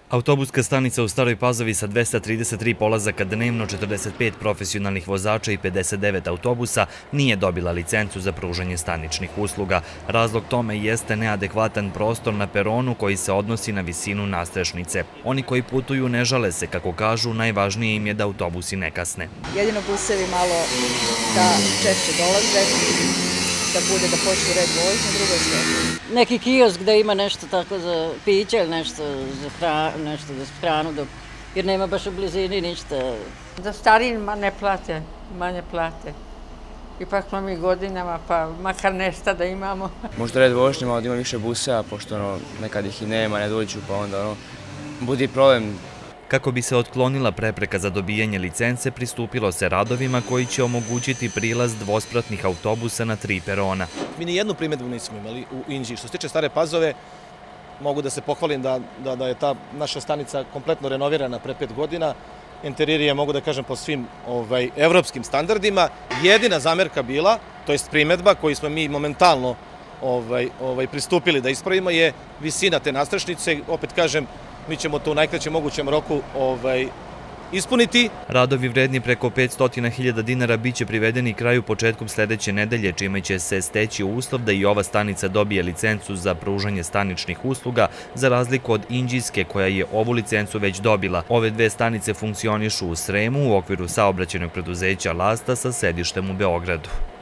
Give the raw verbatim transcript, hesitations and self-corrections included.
Autobuska stanica u Staroj Pazovi sa dvesta trideset tri polazaka dnevno, četrdeset pet profesionalnih vozača i pedeset devet autobusa nije dobila licencu za pružanje staničnih usluga. Razlog tome jeste neadekvatan prostor na peronu koji se odnosi na visinu nastrešnice. Oni koji putuju ne žale se, kako kažu, najvažnije im je da autobusi ne kasne. Jedino busevi malo da češće dolaze, da bude da počne red vožnje, drugo je sve. Neki kiosk da ima nešto tako za piće ili nešto za hranu, nešto za hranu, jer nema baš u blizini ništa. Da starijima ne plate, manje plate. Ipak smo mi godinama, pa makar nešto da imamo. Možda red vožnje, malo da ima više buseva, pošto nekad ih i nema, ne dođu, pa onda budi problem. Kako bi se otklonila prepreka za dobijanje licence, pristupilo se radovima koji će omogućiti prilaz dvospratnih autobusa na tri perona. Mi ni jednu primjedbu nismo imali u Inđiji. Što se tiče Stare Pazove, mogu da se pohvalim da je ta naša stanica kompletno renovirana pre pet godina. Interijeri je, mogu da kažem, po svim evropskim standardima. Jedina zamerka bila, to jest primjedba koju smo mi momentalno pristupili da ispravimo, je visina te nastrešnice. Opet kažem, mi ćemo to u najkraćem mogućem roku ispuniti. Radovi vredni preko petsto hiljada dinara biće privedeni kraju početkom sledeće nedelje, čime će se steći uslov da i ova stanica dobije licencu za pružanje staničnih usluga, za razliku od Inđijske koja je ovu licencu već dobila. Ove dve stanice funkcionišu u Sremu u okviru saobraćajnog preduzeća Lasta sa sedištem u Beogradu.